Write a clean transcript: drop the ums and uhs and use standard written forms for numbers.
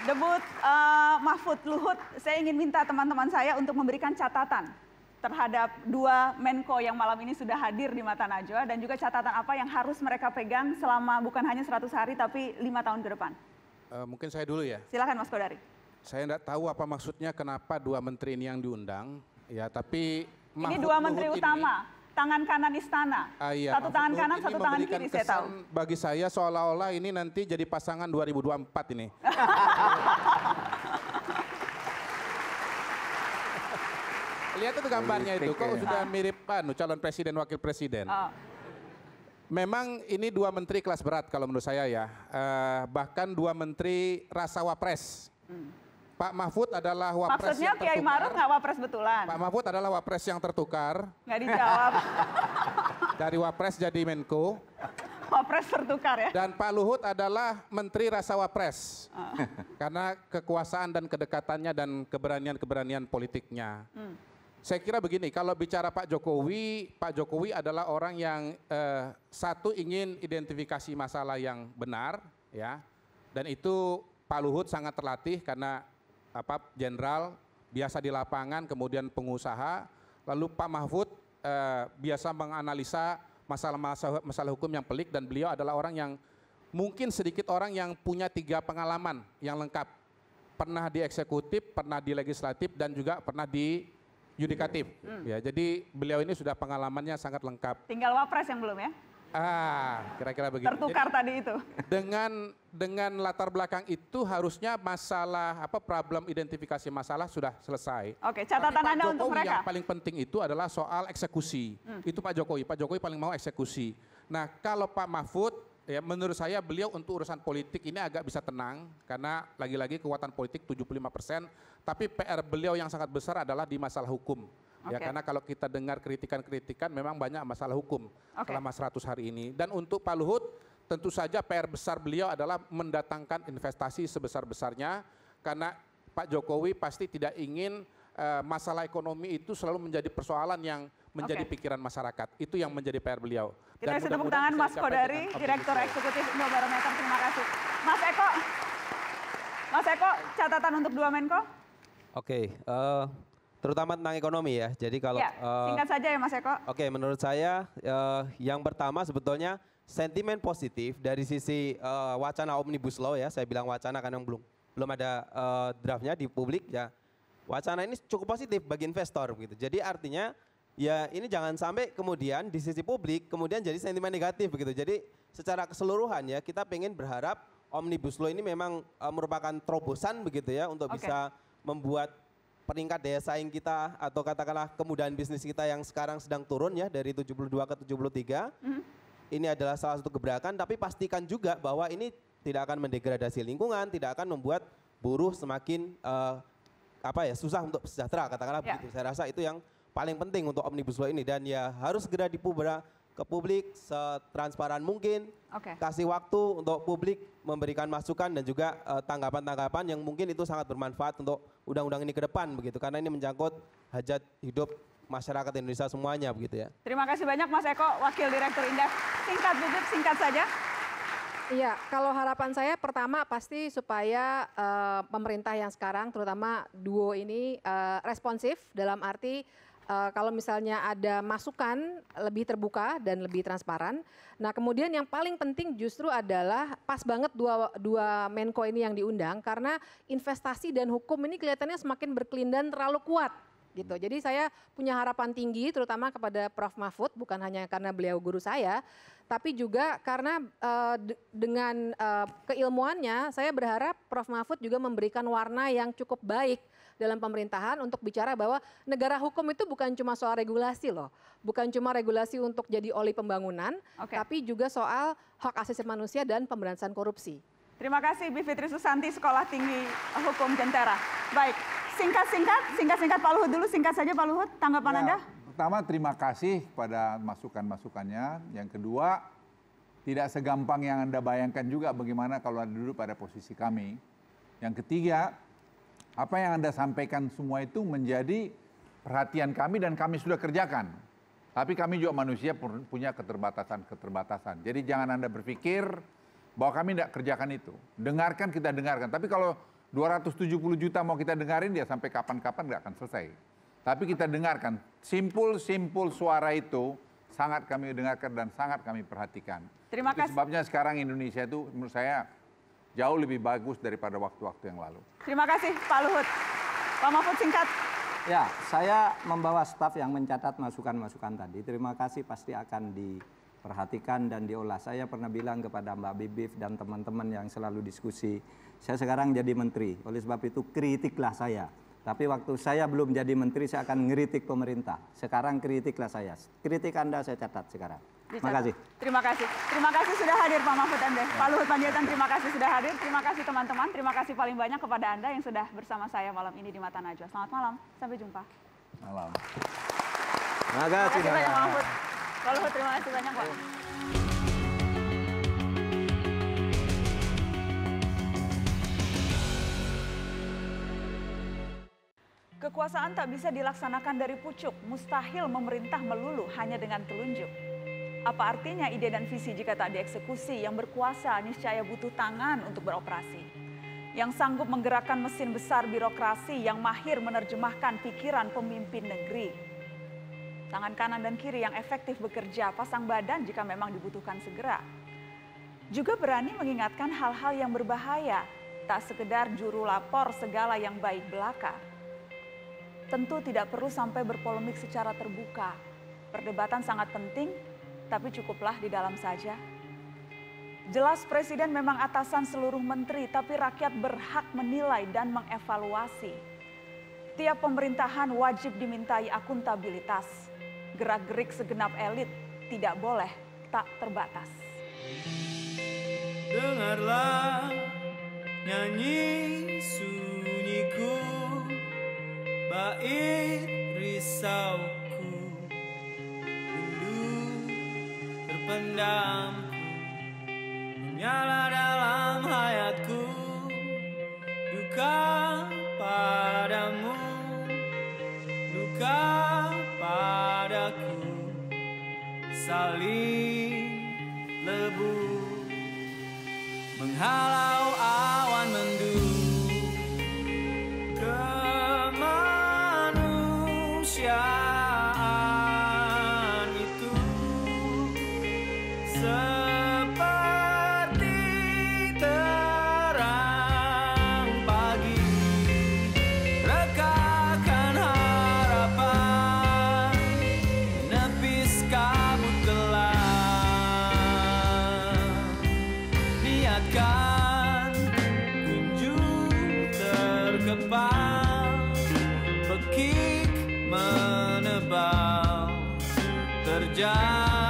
Debut Mahfud Luhut, saya ingin minta teman-teman saya untuk memberikan catatan terhadap dua Menko yang malam ini sudah hadir di Mata Najwa dan juga catatan apa yang harus mereka pegang selama bukan hanya 100 hari tapi 5 tahun ke depan. Mungkin saya dulu ya. Silakan Mas Kodari. Saya tidak tahu apa maksudnya kenapa dua menteri ini yang diundang, ya tapi ini dua menteri utama, tangan kanan istana, iya, satu tangan kanan, satu tangan kiri saya tahu. Bagi saya seolah-olah ini nanti jadi pasangan 2024 ini. Lihat itu gambarnya itu, kok sudah mirip calon presiden, wakil presiden. Memang ini dua menteri kelas berat kalau menurut saya ya, bahkan dua menteri rasa wapres. Pak Mahfud adalah wapres maksudnya yang tertukar. Kiai Maruf nggak wapres betulan? Pak Mahfud adalah wapres yang tertukar. Nggak dijawab. Dari wapres jadi Menko. Wapres tertukar ya? Dan Pak Luhut adalah menteri rasa wapres. Karena kekuasaan dan kedekatannya dan keberanian-keberanian politiknya. Saya kira begini, kalau bicara Pak Jokowi adalah orang yang satu ingin identifikasi masalah yang benar, ya, dan itu Pak Luhut sangat terlatih karena jenderal biasa di lapangan, kemudian pengusaha, lalu Pak Mahfud biasa menganalisa masalah hukum yang pelik dan beliau adalah orang yang mungkin sedikit orang yang punya 3 pengalaman yang lengkap, pernah di eksekutif, pernah di legislatif dan juga pernah di yudikatif, ya. Jadi beliau ini sudah pengalamannya sangat lengkap. Tinggal wapres yang belum ya? Kira-kira begitu. Tertukar jadi, tadi itu. Dengan latar belakang itu harusnya masalah problem identifikasi masalah sudah selesai. Oke, catatan Anda untuk mereka. Yang paling penting itu adalah soal eksekusi. Itu Pak Jokowi paling mau eksekusi. Nah, kalau Pak Mahfud, ya menurut saya beliau untuk urusan politik ini agak bisa tenang karena lagi-lagi kekuatan politik 75%, tapi PR beliau yang sangat besar adalah di masalah hukum. Ya, karena kalau kita dengar kritikan-kritikan memang banyak masalah hukum selama 100 hari ini. Dan untuk Pak Luhut tentu saja PR besar beliau adalah mendatangkan investasi sebesar-besarnya karena Pak Jokowi pasti tidak ingin masalah ekonomi itu selalu menjadi persoalan yang menjadi pikiran masyarakat. Itu yang menjadi PR beliau. Kita tepuk tangan Mas Kodari, Direktur Eksekutif Indobarometer. Terima kasih. Mas Eko, catatan untuk dua Menko? Oke, terutama tentang ekonomi ya. Jadi kalau singkat saja ya Mas Eko. Oke, menurut saya yang pertama sebetulnya sentimen positif dari sisi wacana Omnibus Law ya. Saya bilang wacana karena belum ada draftnya di publik ya. Wacana ini cukup positif bagi investor begitu. Jadi artinya ya ini jangan sampai kemudian di sisi publik kemudian jadi sentimen negatif begitu. Jadi secara keseluruhan ya kita pengen berharap Omnibus Law ini memang merupakan terobosan begitu ya untuk bisa membuat peringkat daya saing kita atau katakanlah kemudahan bisnis kita yang sekarang sedang turun ya dari 72 ke 73. Ini adalah salah satu gebrakan, tapi pastikan juga bahwa ini tidak akan mendegradasi lingkungan, tidak akan membuat buruh semakin susah untuk sejahtera katakanlah begitu. Saya rasa itu yang paling penting untuk Omnibus Law ini dan ya harus segera dipublik ke publik setransparan mungkin, kasih waktu untuk publik memberikan masukan dan juga tanggapan-tanggapan yang mungkin itu sangat bermanfaat untuk undang-undang ini ke depan begitu karena ini menyangkut hajat hidup masyarakat Indonesia semuanya begitu ya. Terima kasih banyak Mas Eko, Wakil Direktur Indef. Singkat Bibip, singkat saja. Iya, kalau harapan saya pertama pasti supaya pemerintah yang sekarang terutama duo ini responsif dalam arti kalau misalnya ada masukan lebih terbuka dan lebih transparan. Nah kemudian yang paling penting justru adalah pas banget dua Menko ini yang diundang karena investasi dan hukum ini kelihatannya semakin berkelindan terlalu kuat. Gitu. Jadi saya punya harapan tinggi terutama kepada Prof. Mahfud bukan hanya karena beliau guru saya, tapi juga karena dengan keilmuannya saya berharap Prof. Mahfud juga memberikan warna yang cukup baik dalam pemerintahan untuk bicara bahwa negara hukum itu bukan cuma soal regulasi loh. Bukan cuma regulasi untuk jadi oli pembangunan, tapi juga soal hak asasi manusia dan pemberantasan korupsi. Terima kasih Bivitri Susanti, Sekolah Tinggi Hukum Jentera. Baik, singkat Pak Luhut dulu, singkat saja Pak Luhut, tanggapan Anda? Pertama terima kasih pada masukan-masukannya. Yang kedua, tidak segampang yang Anda bayangkan juga bagaimana kalau Anda duduk pada posisi kami. Yang ketiga, apa yang Anda sampaikan semua itu menjadi perhatian kami dan kami sudah kerjakan. Tapi kami juga manusia punya keterbatasan. Jadi jangan Anda berpikir bahwa kami tidak kerjakan itu. Dengarkan, kita dengarkan. Tapi kalau 270 juta mau kita dengarin dia sampai kapan-kapan nggak akan selesai. Tapi kita dengarkan, simpul-simpul suara itu sangat kami dengarkan dan sangat kami perhatikan. Terima kasih. Sebabnya sekarang Indonesia itu menurut saya jauh lebih bagus daripada waktu-waktu yang lalu. Terima kasih Pak Luhut. Pak Mahfud singkat. Ya, saya membawa staf yang mencatat masukan-masukan tadi. Terima kasih, pasti akan diperhatikan dan diolah. Saya pernah bilang kepada Mbak Bibip dan teman-teman yang selalu diskusi, saya sekarang jadi menteri, oleh sebab itu kritiklah saya. Tapi waktu saya belum jadi menteri, saya akan ngeritik pemerintah. Sekarang kritiklah saya. Kritik Anda saya catat sekarang. Terima kasih. Terima kasih. Terima kasih sudah hadir Pak Mahfud MD. Pak Luhut Panjaitan, terima kasih sudah hadir. Terima kasih teman-teman. Terima kasih paling banyak kepada Anda yang sudah bersama saya malam ini di Mata Najwa. Selamat malam. Sampai jumpa. Malam. Terima Terima kasih banyak Pak Mahfud. Pak Luhut, terima kasih banyak Pak. Kekuasaan tak bisa dilaksanakan dari pucuk, mustahil memerintah melulu hanya dengan telunjuk. Apa artinya ide dan visi jika tak dieksekusi? Yang berkuasa niscaya butuh tangan untuk beroperasi. Yang sanggup menggerakkan mesin besar birokrasi, yang mahir menerjemahkan pikiran pemimpin negeri. Tangan kanan dan kiri yang efektif bekerja, pasang badan jika memang dibutuhkan segera. Juga berani mengingatkan hal-hal yang berbahaya, tak sekedar juru lapor segala yang baik belaka. Tentu tidak perlu sampai berpolemik secara terbuka. Perdebatan sangat penting, tapi cukuplah di dalam saja. Jelas Presiden memang atasan seluruh menteri, tapi rakyat berhak menilai dan mengevaluasi. Tiap pemerintahan wajib dimintai akuntabilitas. Gerak-gerik segenap elit tidak boleh tak terbatas. Dengarlah nyanyi sunyiku, bait risauku, rindu terpendamku, menyala dalam hayatku, duka padamu, duka padaku, saling lebu, menghalau awan mendung. Kemanusiaan itu seperti terang pagi, rekahkan harapan, menepis kabut gelap, niatkan kunjung terkepal, bekik menebal terjadi.